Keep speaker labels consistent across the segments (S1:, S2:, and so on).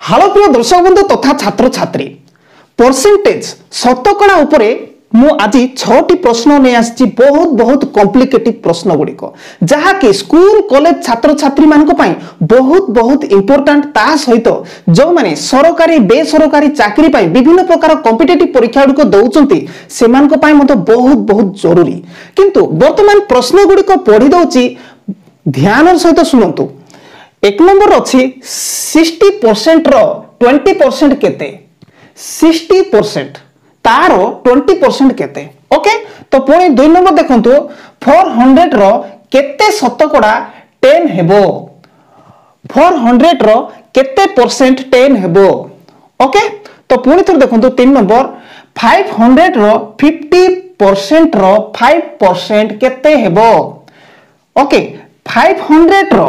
S1: हालो प्रिय दर्शक बंधु तथा छात्र छात्री परसेंटेज शतकड़ा उपरे मु आज 6टी प्रश्न नहीं आसी बहुत बहुत कॉम्प्लिकेटेड प्रश्न गुड़िक जहाँकि स्कूल कॉलेज छात्र छात्री मान बहुत बहुत इंपोर्टेंट ता सहित जो माने सरकारी बेसरकारी चाकरी पाई विभिन्न प्रकार कॉम्पिटिटिव परीक्षा गुड़िक दौरान से बहुत बहुत जरूरी किंतु वर्तमान प्रश्न गुड़िक पढ़ी दौची ध्यान सहित शुणु। एक नंबर अच्छी 60% रो 20% केते 60% तार 20% केते ओके। तो पुणी 2 नंबर देखंतु 400 रो केते शतकड़ा 10 हेबो 400 रो केते परसेंट 10 हेबो ओके। तो पुणी थोर देखंतु 3 नंबर 500 रो 50% रो 5% केते हेबो ओके। 500 रो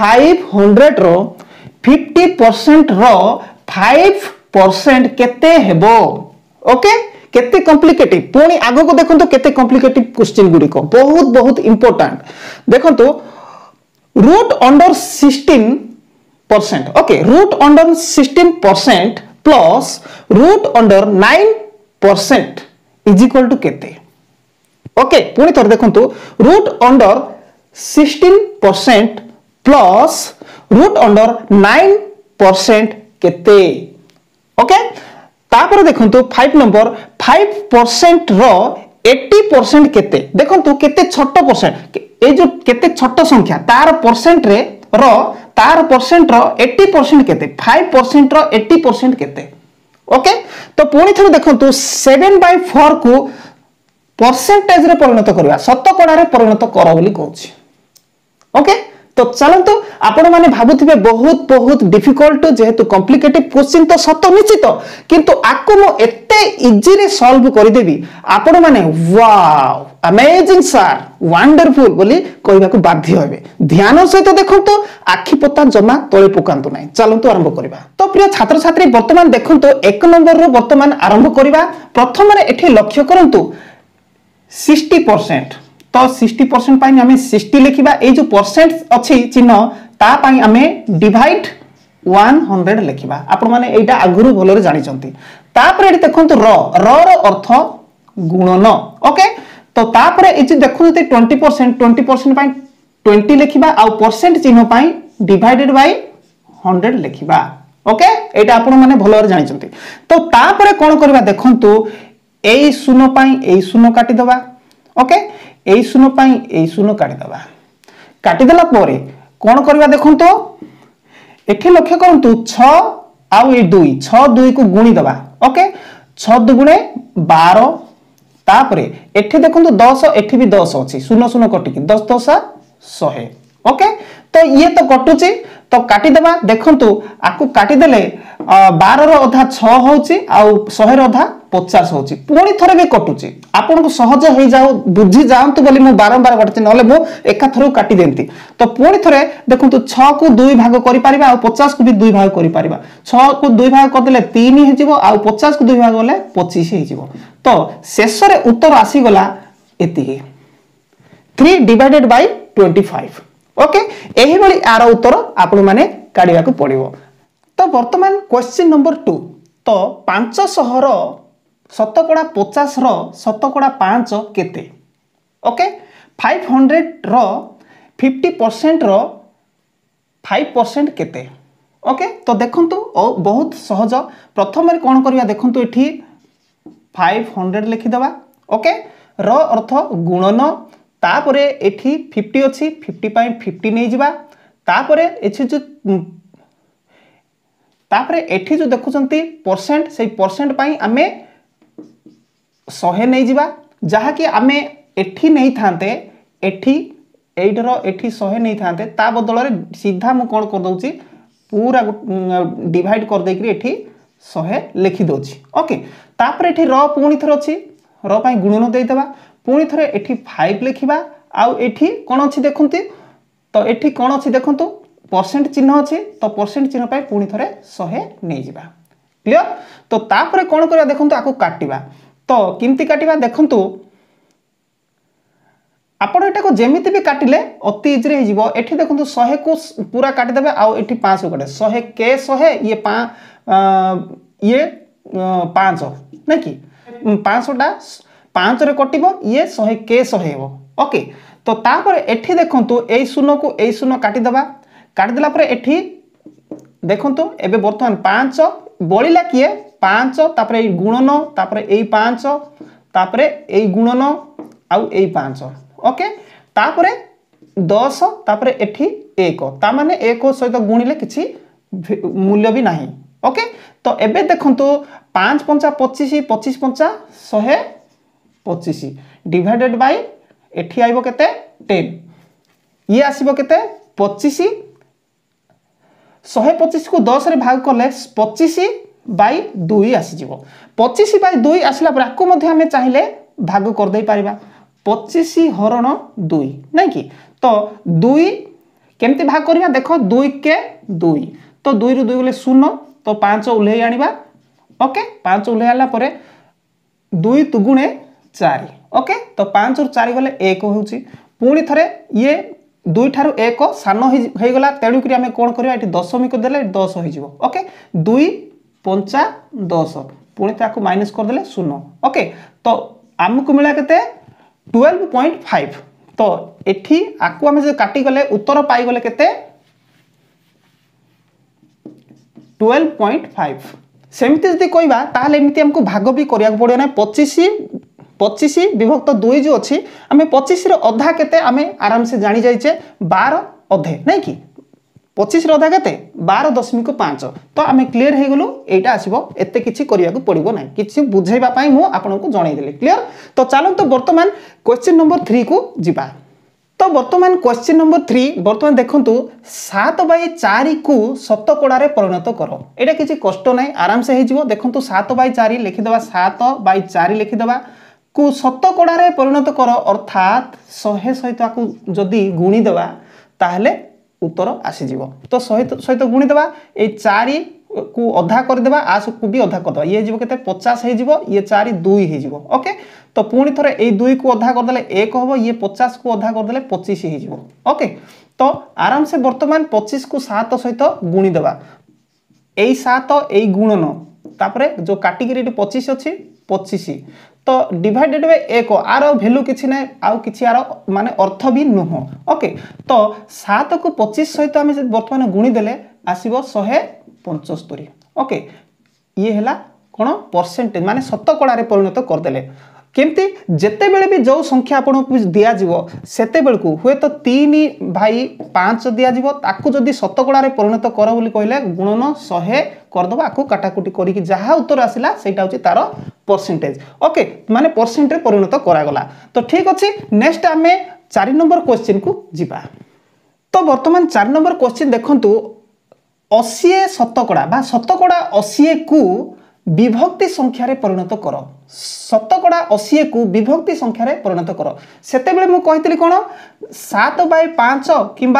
S1: 50% रो 5% केते हेबो ओके। केते कॉम्प्लिकेटेड पुणी आगो को देखंतु केते कॉम्प्लिकेटेड क्वेश्चन गुडी को बहुत बहुत इंपोर्टेंट देखंतु root under 16% okay root under 16% plus root under 9% is equal to केते ओके। पुणी थोर देखंतु root under 16% plus root under 9% केते ओके। तापर देखंतु 5 नंबर 5% रो 80% केते देखंतु केते छोट परसेंट ए जो केते छोट संख्या तार परसेंट रे रो तार परसेंट रो 80% केते 5% रो 80% केते ओके। तो पुणी थोर देखंतु 7/4 को परसेंटेज रे परिणत करबा शतकड़ा रे परिणत कर बोली कहूची ओके। तो चलंतु आपण माने भाबुथिबे बहुत बहुत डिफिकल्ट जेहेतु कॉम्प्लिकेटेड क्वेश्चन तो सत निश्चित किंतु आको मो एते इजी रे सॉल्व कर देबी आपण माने वाओ अमेजिंग सर वंडरफुल बोली कहबा को बाध्य हेबे। ध्यान सहित देखंतु आखि पता जमा तळे पकांतु नाही। चलंतु आरंभ करिबा। तो प्रिय छात्र छात्री वर्तमान देखंतु 1 नंबर रो वर्तमान आरंभ करिबा। प्रथम रे एठी लक्ष्य करंतु 60% तो 60% पाई हमें 60 लिखिबा ए जो परसेंट अछि चिन्ह ता पाई हमें डिवाइड 100 लिखिबा आपण माने एटा आगुरु भलरे जानि चंती। तापर एठी देखंतु र रो अर्थ गुणन ओके। तो तापर ए जे देखु 20% पाई 20 लिखिबा आ परसेंट चिन्ह पाई डिवाइडेड बाय 100 लिखिबा ओके। एटा आपण माने भलरे जानि चंती। तो तापर कोन करबा देखंतु ए शून्य पाई ए शून्य काटि दबा ओके। ए शून्य पाई ए शून्य काटि दबा काटि देला परे कोन करबा देखंतु एठी लक्ष्य करंतु 6 आउ ए 2 6 2 को गुणी दबा ओके। 6 2 गुणे 12 तापरे एठी देखंतु 10 एठी भी 10 अछि शून्य शून्य कटि 10 10 100 ओके। तो ये तो कटुची तो काटि दबा देखंतु आकु काटि देले 12 रो अधा 6 होची आउ 100 रो अधा 50 होची पुणी थरे भी कटुची आपन को सहज होई जाओ बुझी जांतु बोली मु बारंबार कटची नले मु एका थरो काटि देंती। तो पुणी थरे देखंतु 6 को 2 भाग करि परिबा आ 50 को भी 2 भाग करि परिबा 6 को 2 भाग कर देले 3 हे जिवो आ 50 को 2 भाग गले 25 हे जिवो। तो शेष रे उत्तर आसी गला एति 3 डिवाइडेड बाय 25 ओके। एही बली आर उत्तर आपण माने काढिया को पड़िबो। तो वर्तमान क्वेश्चन नंबर 2 तो 500 रो शतकड़ा 50 रो शतकड़ा 5 केते ओके। 500 रो 50% रो 5% केते ओके। तो देखंतु बहुत सहज प्रथम रे कोन करिया देखंतु एठी 500 लिखि दबा ओके। रो अर्थ गुणन तापरे एठी 50 अछि 50 पाई 50 नै जिबा तापरे एठी जो देखुचंती परसेंट से परसेंट पाई आमे 100 नै जिबा जहा कि आमे एठी नै थांते एठी 8 रो एठी 100 नै थांते ता बदल रे सीधा मु कोन कर दउची पूरा डिवाइड कर देकरी एठी 100 लिखि दोची ओके। तापर एठी रो पुणी थर अछि रो पाई गुणन देई देबा पुणी थरे एठी 5 लिखिबा आउ एठी कोन अछि देखंती तो एठी कोन अछि देखंतु परसेंट चिन्ह अछि तो परसेंट चिन्ह पाई पुणी थरे 100 नै जिबा क्लियर। तो तापर कोन करिया देखंतु आको काटिबा तो किमती काटिबा देखंतु आपण एटा को जेमिति भी काटिले अति इजी रे हिजिवो एठी देखंतु 100 को पूरा काटि देबे आ एठी 500 काटे 100 के 100 ये 5 नै कि 500 टा 5 रे कटिबो ये 100 के 100 हेबो ओके तो तापर एठी देखंतु एई शून्य को एई शून्य काटि देला पर एठी देखंतु एबे वर्तमान 5 बळिला किए 5 तापर एई गुणन तापर एई 5 तापर एई गुणन आ एई 5 ओके तापर 10 तापर एठी 1 ता माने 1 सहित गुणिले किछि मूल्य भी नाही ओके तो एबे देखंतु 5 5 25 25 5 125 डिवाइडेड बाय एठी आइबो केते 10 ये आसीबो केते 25 125 को 10 रे भाग करले 25 बाय 2 आसी जिवो 25 बाय 2 आसला पर आको मध्ये हमें चाहिले भाग कर दे परिबा 25 हरण 2 नहीं कि तो 2 केमते भाग करिया देखो 2 के 2 तो 2 रु 2 गले 0 तो 5 उल्हे आनिबा ओके 5 उल्हे आला परे 2 दुगुणे 4 ओके तो 5 रु 4 गले 1 होउची पुणी थरे ये 2 ठारू 1 सानो हे गला तेडु करी हमें कोन करिया एठी दशमिक देले 10 होई जिवो ओके 2 5 10 पुणी ताको माइनस कर देले 0 ओके तो हमकु मिला केते 12.5 तो एठी आकु हमें जे काटी गले उत्तर पाई गले केते 12.5 सेमती जदि कहबा ताले एमती हमकु भाग भी करिया पड़ियो ना 25 विभक्त 2 जो अछि हमें 25 रो अधा केते हमें आराम से जानि जाइछे 12 अधे नै कि 25 रो अधा केते 12.5 तो हमें क्लियर हे गलो एटा आसीबो एते किछि करिया को पड़िबो नै किछि बुझैबा पई मु आपन को जणै देले क्लियर तो चलो तो वर्तमान क्वेश्चन नंबर 3 को जिबा तो वर्तमान क्वेश्चन नंबर 3 वर्तमान देखंतु 7/4 को शतकड़ा रे परिणत करो एटा किछि कष्ट नै आराम से हे जिवो देखंतु 7/4 लिखि देबा 7/4 लिखि देबा को शतकड़ा रे परिणत करो अर्थात 100 सहित को जदी गुणी देबा ताहले उत्तर आसी जीवो तो 100 सहित गुणी देबा ए 4 को अधा कर देबा आस को भी अधा कर देबा ये जीवो केते 50 हे जीवो ये 4 2 हे जीवो ओके तो पुणी थरे ए 2 को अधा कर देले 1 होबो ये 50 को अधा कर देले 25 हे जीवो ओके तो आराम से वर्तमान 25 को 7 सहित गुणी देबा ए 7 ए गुणन तापरे जो काटी गिरी 25 अछि 25 तो डिवाइडेड बाय 1 आर वैल्यू किछि नै आउ किछि आर माने अर्थ भी नुह ओके तो 7 को 25 सहित हम वर्तमान गुणी देले आसीबो 175 ओके ये हला कोन परसेंटेज माने शतकड़ा रे परिणत कर देले केमती जेते बेले भी जो संख्या आपन को दिया जीवो सेते बेल को हुए तो 3/5 दिया जीवो ताकू जदी शतकड़ा रे परिणत कर बोली कहले गुणन 100 कर दबा आकू काटाकुटी करी कि जहा उत्तर आसिला सेटा होची तारो परसेंटेज ओके माने परसेंट रे परिणत करा गला तो ठीक अछि नेक्स्ट हमें 4 नंबर क्वेश्चन को जिबा तो वर्तमान 4 नंबर क्वेश्चन देखंतु 80 शतकड़ा बा शतकड़ा 80 को विभक्ति संख्या रे परिणत करो शतकड़ा 80 को विभक्ति संख्या रे परिणत करो सेते बेले मु कहितली कोन 7/5 किबा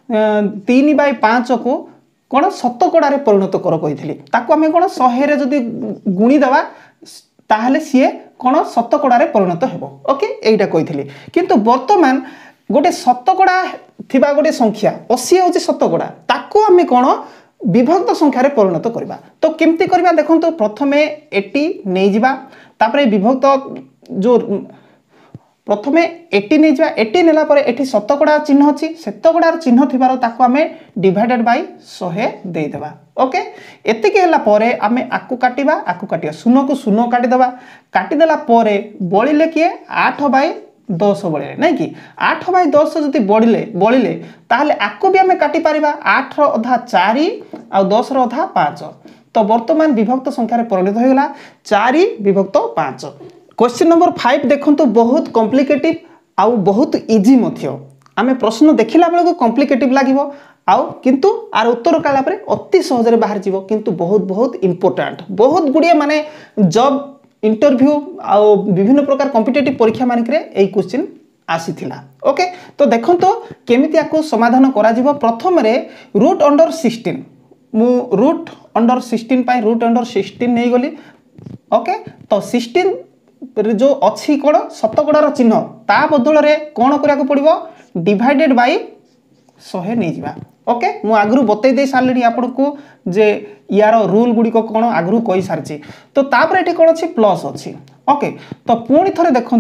S1: 3/5 को कोन शतकड़ा रे परिणत करो कहितली ताको हमें कोन 100 रे जदी गुणी देबा ताहले सिए कोन शतकड़ा रे परिणत हेबो ओके एइटा कहितली किंतु वर्तमान गोटे शतकड़ा थिबा गोटे संख्या 80 होची शतकड़ा ताको हमें कोन विभक्त संख्या रे परिणत करबा तो केमती करबा देखंतु प्रथमे 80 नै जिबा तापरे विभक्त जो प्रथमे 80 नै जिबा 80 नेला परे एठी शतकड़ा चिन्ह अछि शतकड़ा चिन्ह थिबार ताको हमें डिवाइडेड बाय 100 दे देबा ओके एते के हला परे हमें आकु काटिबा शून्य को शून्य काटि देबा काटि देला परे बळिले के 8/10 बळिले नै कि 8/10 जति बळिले ताहले आकु भी हमें काटि परिबा 8 रो अधा 4 आ 10 रो अधा 5 तो वर्तमान विभक्त संख्या रे परिणत हो गेला 4 विभक्त 5 क्वेश्चन नंबर 5 देखंतु बहुत कॉम्प्लिकेटिव आउ बहुत इजी मथियो आमे प्रश्न देखिला बेले को कॉम्प्लिकेटिव लागिवो आउ किंतु आर उत्तर काला परे अति सहज रे बाहर जीवो किंतु बहुत इंपोर्टेंट बहुत गुडिया माने जॉब इंटरव्यू आउ विभिन्न प्रकार कॉम्पिटिटिव परीक्षा मानक रे एई क्वेश्चन आसी थिला ओके तो देखंतु केमिति आको समाधान करा जीवो प्रथम रे रूट अंडर 16 मु रूट अंडर 16 पाई रूट अंडर 16 नै गली ओके तो 16 जो अच्छी कौन शतकड़ार चिन्ह ता बदल में कौन करा पड़ो डिवाइडेड बाय 100 नहीं जावा ओके मु आगु बतई दे सारे आपको जे यार रूल गुड़िक कौन आगु कही सारी तो तापर ये कौन अच्छी प्लस अच्छी ओके तो पुणी थे देखु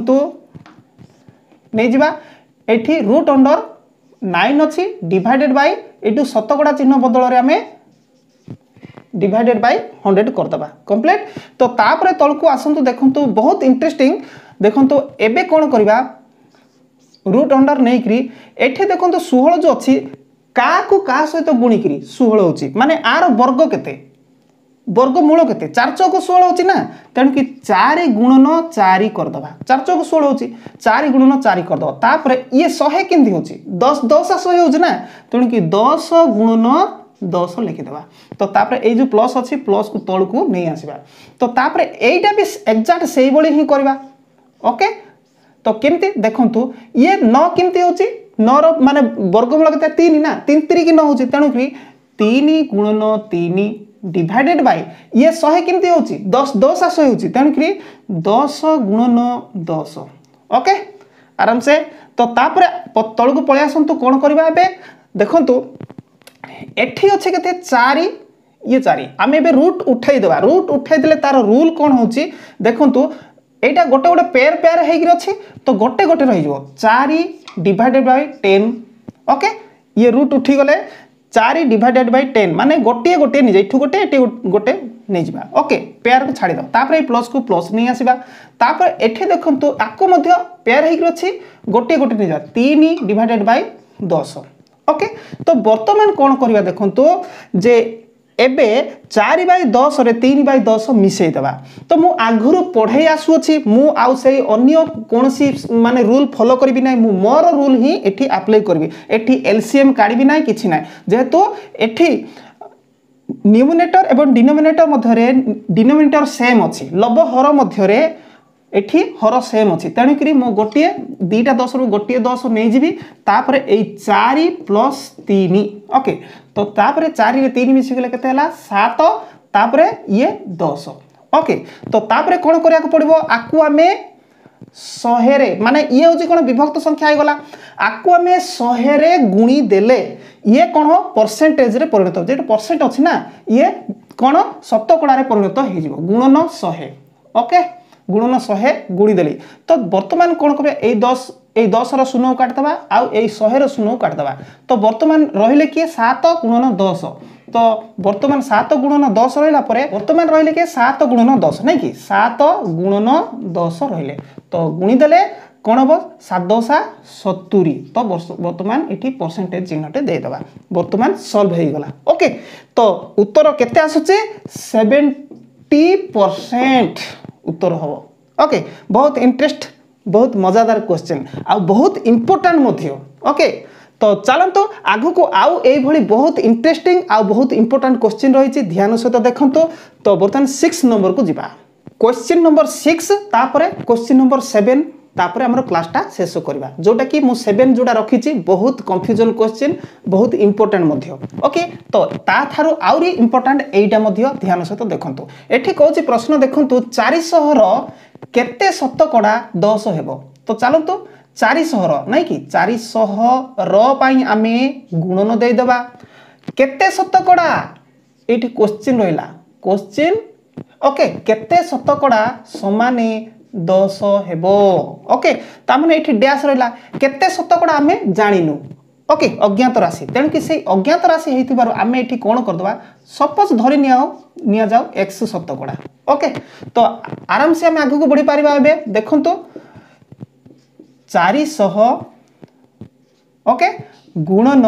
S1: नहीं जावा एठी रूट अंडर 9 अच्छी डिवाइडेड बाय ये शतकड़ा चिन्ह बदल में आम डिवाइडेड बाय 100 करदे कंप्लीट तो तापर तलक आसतु देखु बहुत इंटरेस्टिंग देखु एबे कौन करवा रूट अंडर नहीं करी एठी देखु 16 जो अच्छी क्या सहित गुणिकी 16 होची माने आर वर्ग केते वर्गमूल केते 4 चौक 16 होची ना तेणु कि 4 गुणन 4 करदबा 4 चौक 16 होची 4 गुणन 4 करदबा तापर ये 100 केंदी होची 10 10 100 होची ना तेणु कि 10 गुणन 10 लिखिदेवा तो तापर ए जो प्लस अच्छी प्लस को तल को नहीं आसवा तो तापर एटा भी एक्जाक्ट सेही बळी ही करबा ओके तो केमती देखंतु ये 9 केमती होची 9 रो माने वर्गमूल केते 3 ना 3 3 की 9 होची तेणु कि 3 गुणन 3 डिवाइडेड बाय ये 100 केमती होची 10 10 100 होची तेणु कि 10 गुणन 10 ओके आराम से तो तापर तल को पळे आसंतु कोन करबा एबे देखंतु एठी अछि केते 4 ये 4 आमे एबे रूट उठाई देबा रूट उठाई देले तार रूल कोन होची देखंतु एटा गोटे गोटे पेयर पेयर हेगिर अछि तो गोटे गोटे रहि जो 4 डिवाइडेड बाय 10 ओके ये रूट उठी गले 4 डिवाइडेड बाय 10 माने गोटे गोटे नि जेठु गोटे एटी गोटे नै जिबा ओके पेयर को छाडी दो तापर ए प्लस को प्लस नै आसीबा तापर एठी देखंतु आको मध्य पेयर हेगिर अछि गोटे गोटे नै जा 3 डिवाइडेड बाय 10 ओके तो वर्तमान कोन करबा देखंतु जे एबे 4 बाय 10 रे 3 बाय 10 मिसई देबा तो मु आगुरु पढ़ाई आसु अछि मु आउ से अन्य कोनसी माने रूल फॉलो करबी नै मु मोर रूल ही एठी अप्लाई करबी एठी एलसीएम काढबी नै किछि नै जेहेतु एठी न्यूमरेटर एवं डिनोमिनेटर मध्य रे डिनोमिनेटर सेम अछि लव हर मध्य रे एठी हर सेम अछि तेणु करी मो गोटिए दीटा 10 रु गोटिए 10 नै जिबी तापर ए 4 प्लस 3 ओके तो तापर 4 रे 3 मिसी गेले केते हला 7 तापर ये 10 ओके तो तापर कोन करिया को पड़िबो आकु आमे 100 रे माने ये होची कोन विभक्त संख्या आइ गला आकु आमे 100 रे गुणी देले ये कोन परसेंटेज रे परिणत हो जेट परसेंट अछि ना ये कोन शतकड़ा रे परिणत हे जिवो गुणन 100 ओके गुणन 100 गुणी देली तो वर्तमान कोन करबे ए 10 रो शून्य काट दबा आ ए 100 रो शून्य काट दबा तो वर्तमान रहिले के 7 गुणन 10 तो वर्तमान 7 गुणन 10 रहिला परे वर्तमान रहिले के 7 गुणन 10 नै कि 7 गुणन 10 रहिले तो गुणी देले कोन हो 7 10 70 तो वर्तमान एठी परसेंटेज चिन्हटे दे दबा वर्तमान सॉल्व हे गला ओके तो उत्तर केते आसुचे 70% उत्तर हम ओके बहुत इंटरेस्ट बहुत मजादार क्वेश्चन आ बहुत इंपोर्टेंट मध्य ओके तो चलतो आगु को आउ ए भली बहुत इंटरेस्टिंग आ बहुत इंपोर्टेंट क्वेश्चन रही ध्यान सहित देखंतो तो बर्तमान 6 नंबर को जिबा क्वेश्चन नंबर 6 तापरे क्वेश्चन नंबर 7 तापरे हमर क्लासटा शेष करबा जोटा कि मु 7 जोटा रखिछि बहुत कंफ्यूजन क्वेश्चन बहुत इंपोर्टेंट मध्य ओके तो ता थारो आउरी इंपोर्टेंट एटा मध्य ध्यान सहित देखंतो एठी कहूछि प्रश्न देखंतो 400 रो केते शतकड़ा 10 हेबो तो चलंतो 400 रो नै कि 400 रो पई आमे गुणन दे देबा केते शतकड़ा एठी क्वेश्चन रहिला क्वेश्चन ओके केते शतकड़ा समाने 10 हेबो ओके ता माने एठी डैश रहिला केते शतकड़ा आमे जानिनु ओके अज्ञात राशि तेन कि से अज्ञात राशि हेतिबार आमे एठी कोन कर दबा सपोज धरि निया जाओ x शतकड़ा ओके तो आराम से आमे आगु को बढ़ी पारिबा एबे देखंतो 400 ओके गुणन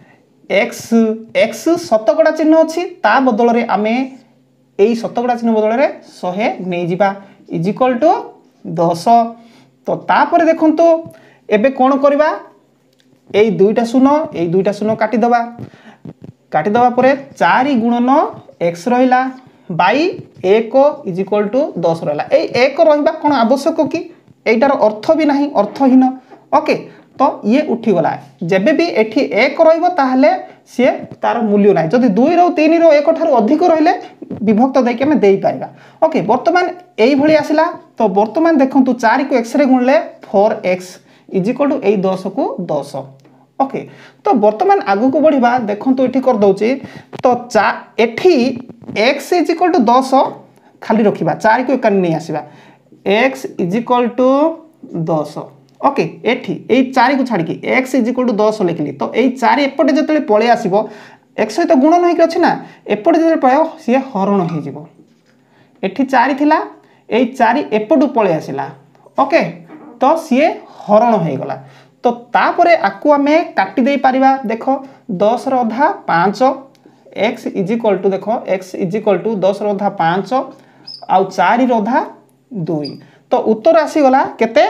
S1: x शतकड़ा चिन्ह अछि ता बदल रे आमे एई शतकड़ा चिन्ह बदल रे 100 नै जिबा इज इक्वल टू 10 तो तापर देखंतो एबे कोन करबा एई दुईटा शून्य काटी दबा परे 4 गुणन x रहिला बाई 1 इज इक्वल टू 10 रहिला एई 1 रहिबा कोन आवश्यक कि एटार अर्थ भी नाही अर्थहीन ओके तो ये उठी गला जेबे भी एठी 1 रहिबो ताहले से तार मूल्य नाही जदि 2 रो 3 रो 1 ठार अधिक रहिले विभक्त देके आम दे पारिबा ओके वर्तमान एई भली आसिला तो वर्तमान देखंतु 4 को x रे गुणले 4x इज इक्वल टू ए 10 को 10 ओके तो वर्तमान आगु को बढ़िबा देखंतु एठी कर दउची तो एठी x इज इक्वल टू 10 खाली रखिबा 4 को एकानी नै आसीबा x is equal to 10 okay एठी ए 4 को छाडी की x इज इक्वल टू 10 लिखली तो ए 4 एपटे जतले पळे आसीबो x सहित गुणन होइक अछि ना एपटे जतले पळे सी हरण होई जिवो एठी 4 थिला ए 4 एपटू पळे आसिला ओके तो सी हरण होई गला तो तापरे आकु आमे काटी दे परिबा देखो 10 रो आधा 5 x इज इक्वल टू देखो x इज इक्वल टू 10 रो आधा 5 आउ 4 रो आधा 2 तो उत्तर आसी गला केते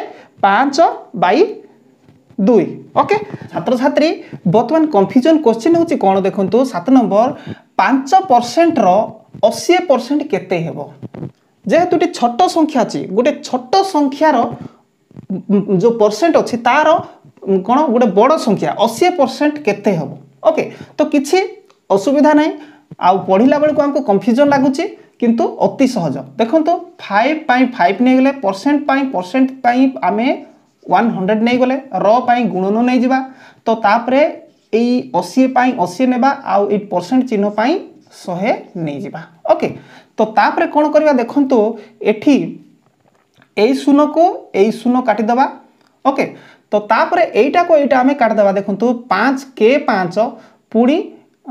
S1: 5/2 ओके छात्र छात्री वर्तमान कंफ्यूजन क्वेश्चन होची कोन देखंतु 7 नंबर 5% रो 80% केते हेबो जेहेतु टी छोट संख्या अछि गोटे छोट संख्या रो जो परसेंट अछि तार कोन गोटे बड़ संख्या 80% केते हेबो ओके तो किछि असुविधा नै आ पढिला बेल को हमको कंफ्यूजन लागुची किंतु अति सहज देखंतु 5 पाई 5 नै गेले परसेंट पाई आमे 100 नै गेले रो पाई गुणन नै जिबा तो तापरे एई 80 पाई 80 नेबा आ ए परसेंट चिन्ह पाई 100 नै जिबा ओके तो तापरे कोन करबा देखंतु एठी एई शून्य को एई शून्य काटी दबा ओके तो तापरे एईटा को एईटा आमे काट दबा देखंतु 5 के 5 पुडी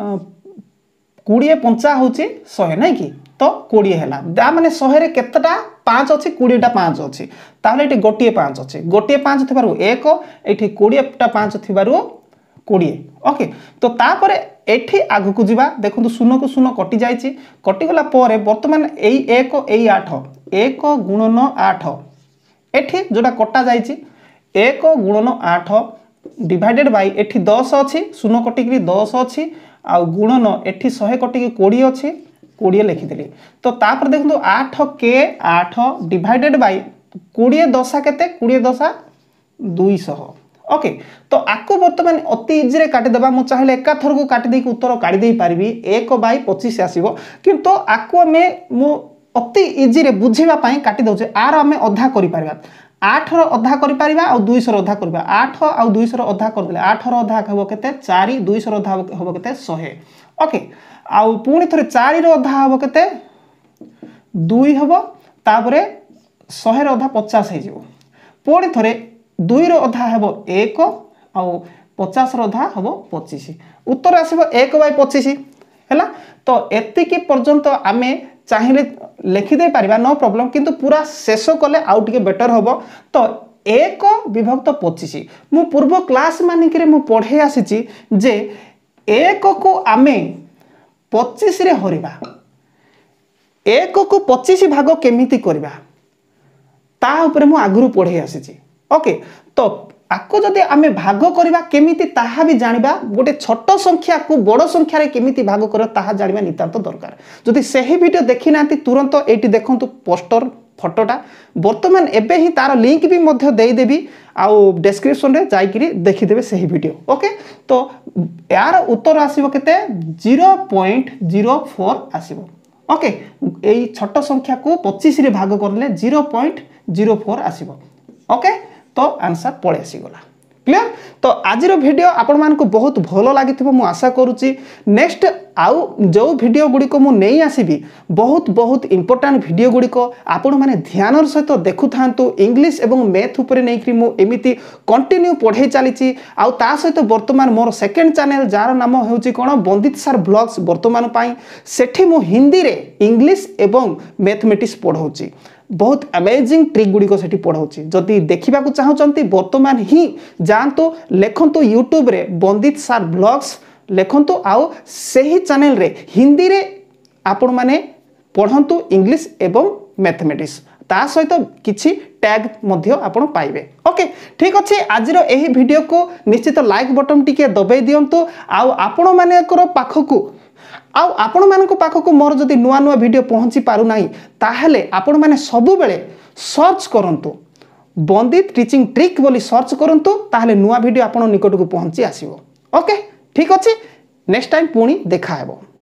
S1: 20 पंचा होची 100 नै की तो 20 हैला दा माने 100 रे केतटा 5 अछि 20 टा 5 अछि ताले एठी गोटिए 5 अछि गोटिए 5 थिबारु 1 एठी 20 टा 5 थिबारु 20 ओके तो तापरे एठी आगु को जिबा देखंतु शून्य को शून्य कटि जाईची कटि गला परे वर्तमान एई 1 एई 8 1 गुणन 8 एठी जोटा कटा जाईची 1 गुणन 8 डिवाइडेड बाय एठी 10 अछि शून्य कटि कि 10 अछि आ गुणन एठी 100 कटि कि 20 अछि 20 लिखि देली तो तापर देखंतु 8 के 8 डिवाइडेड बाय 20 दशा केते 20 दशा 200 ओके तो आकु वर्तमान अति इजी रे काटी देबा मु चाहिले एका थर को काटी दे के उत्तर काटी दे पारिबी 1/25 आसीबो किंतु आकु में मु अति इजी रे बुझिबा पई काटी दउचे आर हमें अधा करि पारिबा 8 रो अधा करि पारिबा आ 200 रो अधा करबा 8 आ 200 रो अधा कर देले 8 रो अधा हबो केते 4 200 रो अधा हबो केते 100 ओके आ पुणी थरे 4 रो अधा हबो केते 2 हबो तापरे 100 रो अधा 50 हे जिवो पुणी थरे 2 रो अधा हबो 1 आ 50 रो अधा हबो 25 उत्तर आसीबो 1/25 हैला तो एति की पर्यंत आमे चाहिए लिखि दे पारिबा नो प्रॉब्लम किंतु पूरा शेष कले आउ टिके बेटर होबो तो 1 विभक्त 25 मु पूर्व क्लास मानिकरे मु पढे आसीची जे 1 को आमे 25 रे हरिबा 1 को 25 भाग केमिति करबा ता ऊपर मु आगुरु पढे आसीची ओके तो आको जदि आमे भाग करबा केमिति ताहा भी जानिबा गोटे छोट संख्या को बड़ संख्या रे केमिति भाग कर ताहा जानिबा नितांत दरकार जदि सही वीडियो देखि नांती तुरंत एटी देखंतु पोस्टर फोटोटा वर्तमान एबे ही तार लिंक भी मध्य देई देबी आउ डिस्क्रिप्शन रे जाई करी देखि देबे सही वीडियो ओके तो यार उत्तर आसीबो केते 0.04 आसीबो ओके एई छोट संख्या को 25 रे भाग करले 0.04 आसीबो ओके तो आंसर पळे आसी गला क्लियर तो आजिर वीडियो आपण मान को बहुत भलो लागिथिबो मु आशा करूची नेक्स्ट आउ जो वीडियो गुडी को मु नै आसीबी बहुत इंपोर्टेंट वीडियो गुडी को आपण माने ध्यान सहित देखु थांतु इंग्लिश एवं मैथ ऊपर नै कि मु एमिति कंटिन्यू पढे चलीची आउ ता सहित वर्तमान मोर सेकंड चैनल जार नाम हेउची कोन बंदित सर ब्लॉग्स वर्तमान पाई सेठी मु हिंदी रे इंग्लिश एवं मैथमेटिक्स पढौची बहुत अमेजिंग ट्रिक गुडी को सेठी पढौची जदी देखिबा को चाहउचंती वर्तमान ही जानतो लेखंतो YouTube रे बंदित सर ब्लॉग्स लेखंतो आउ सही चैनल रे हिंदी रे आपण माने पढंतु इंग्लिश एवं मैथमेटिक्स ता सहित किछि टैग मध्य आपण पाइबे ओके ठीक अछि आजिरो एही वीडियो को निश्चित लाइक बटन टिके दबाई दियंतु आउ आपण मानेकर पाखकु आउ आपण मानको पाखकु मोर जदी नुआ नुआ वीडियो पहुंची पारु नाही ताहेले आपण माने सब बेले सर्च करंतु बंदित टीचिंग ट्रिक बोली सर्च करंतु ताहेले नुआ वीडियो आपण निकट को पहुंची आसीबो ओके ठीक अछि नेक्स्ट टाइम पुणी देखा हेबो।